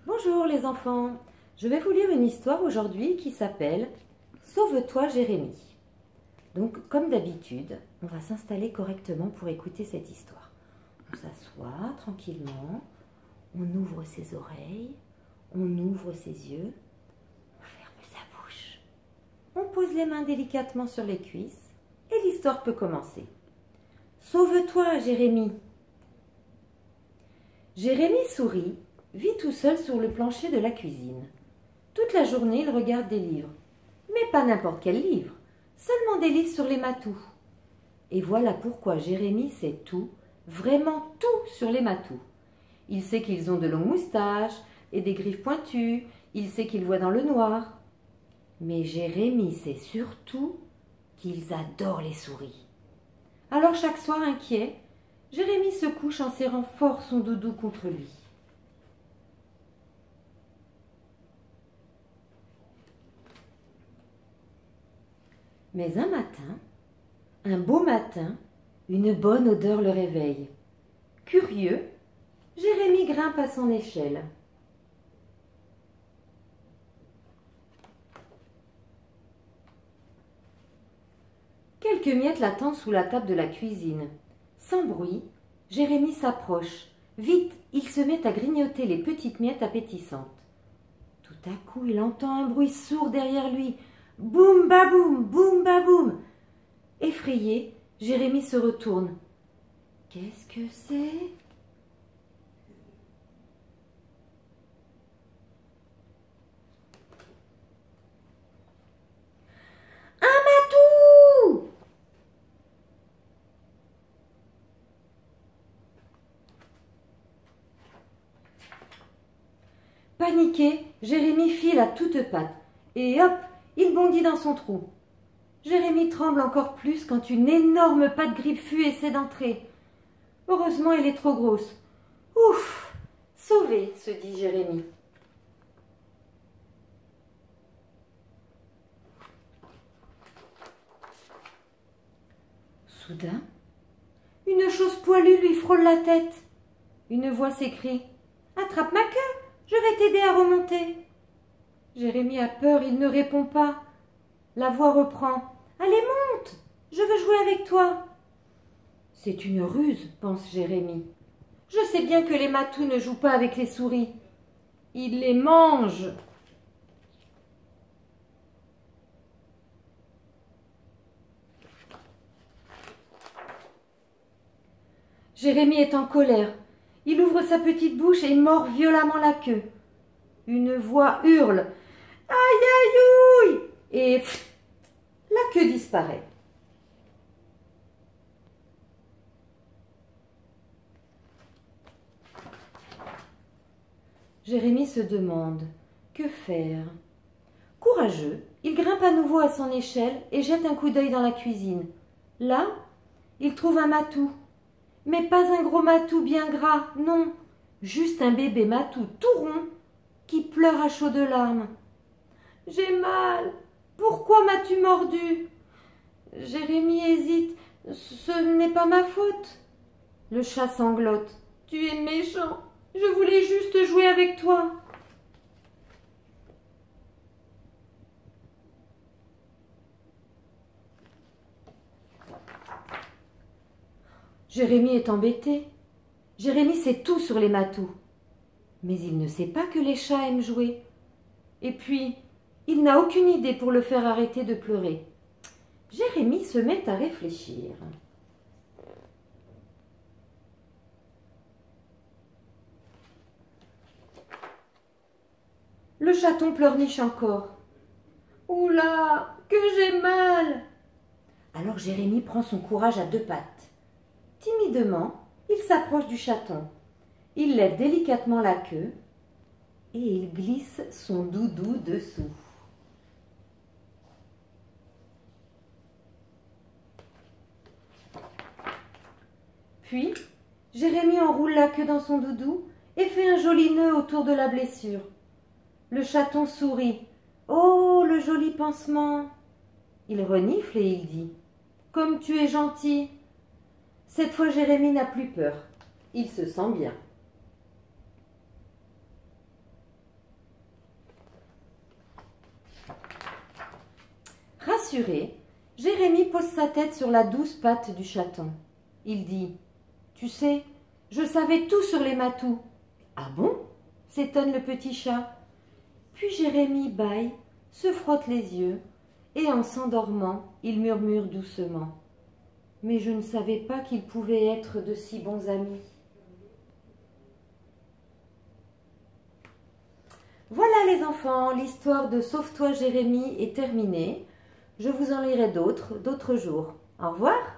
Bonjour les enfants, je vais vous lire une histoire aujourd'hui qui s'appelle « Sauve-toi Jérémie ». Donc comme d'habitude, on va s'installer correctement pour écouter cette histoire. On s'assoit tranquillement, on ouvre ses oreilles, on ouvre ses yeux, on ferme sa bouche. On pose les mains délicatement sur les cuisses et l'histoire peut commencer. « Sauve-toi Jérémie ». Jérémie sourit, vit tout seul sur le plancher de la cuisine. Toute la journée, il regarde des livres. Mais pas n'importe quel livre, seulement des livres sur les matous. Et voilà pourquoi Jérémie sait tout, vraiment tout sur les matous. Il sait qu'ils ont de longues moustaches et des griffes pointues, il sait qu'ils voient dans le noir. Mais Jérémie sait surtout qu'ils adorent les souris. Alors chaque soir inquiet, Jérémie se couche en serrant fort son doudou contre lui. Mais un matin, un beau matin, une bonne odeur le réveille. Curieux, Jérémie grimpe à son échelle. Quelques miettes l'attendent sous la table de la cuisine. Sans bruit, Jérémie s'approche. Vite, il se met à grignoter les petites miettes appétissantes. Tout à coup, il entend un bruit sourd derrière lui. Boum baboum, boum baboum. Effrayé, Jérémie se retourne. Qu'est-ce que c'est? Un matou! Paniqué, Jérémie file à toutes pattes. Et hop, il bondit dans son trou. Jérémie tremble encore plus quand une énorme patte griffue essaie d'entrer. Heureusement, elle est trop grosse. Ouf! Sauvé, se dit Jérémie. Soudain, une chose poilue lui frôle la tête. Une voix s'écrie « Attrape ma queue, je vais t'aider à remonter !» Jérémie a peur, il ne répond pas. La voix reprend « Allez, monte, je veux jouer avec toi !» C'est une ruse, pense Jérémie. Je sais bien que les matous ne jouent pas avec les souris. Ils les mangent. Jérémie est en colère. Il ouvre sa petite bouche et mord violemment la queue. Une voix hurle « Aïe, aïe, ouille !» et pff, la queue disparaît. Jérémie se demande « Que faire ?» Courageux, il grimpe à nouveau à son échelle et jette un coup d'œil dans la cuisine. Là, il trouve un matou. Mais pas un gros matou bien gras, non, juste un bébé matou tout rond qui pleure à chaudes larmes. « J'ai mal. Pourquoi m'as-tu mordu ?» Jérémie hésite. « Ce n'est pas ma faute. » Le chat sanglote. « Tu es méchant. Je voulais juste jouer avec toi. » Jérémie est embêté. Jérémie sait tout sur les matous. Mais il ne sait pas que les chats aiment jouer. Et puis, il n'a aucune idée pour le faire arrêter de pleurer. Jérémie se met à réfléchir. Le chaton pleurniche encore. « Oula, que j'ai mal !» Alors Jérémie prend son courage à deux pattes. Timidement, il s'approche du chaton. Il lève délicatement la queue et il glisse son doudou dessous. Puis, Jérémie enroule la queue dans son doudou et fait un joli nœud autour de la blessure. Le chaton sourit. « Oh, le joli pansement !» Il renifle et il dit « Comme tu es gentil !» Cette fois, Jérémie n'a plus peur. Il se sent bien. Rassuré, Jérémie pose sa tête sur la douce patte du chaton. Il dit « Tu sais, je savais tout sur les matous. »« Ah bon ?» s'étonne le petit chat. Puis Jérémie bâille, se frotte les yeux, et en s'endormant, il murmure doucement « Mais je ne savais pas qu'ils pouvaient être de si bons amis. » Voilà les enfants, l'histoire de Sauve-toi Jérémie est terminée. Je vous en lirai d'autres jours. Au revoir.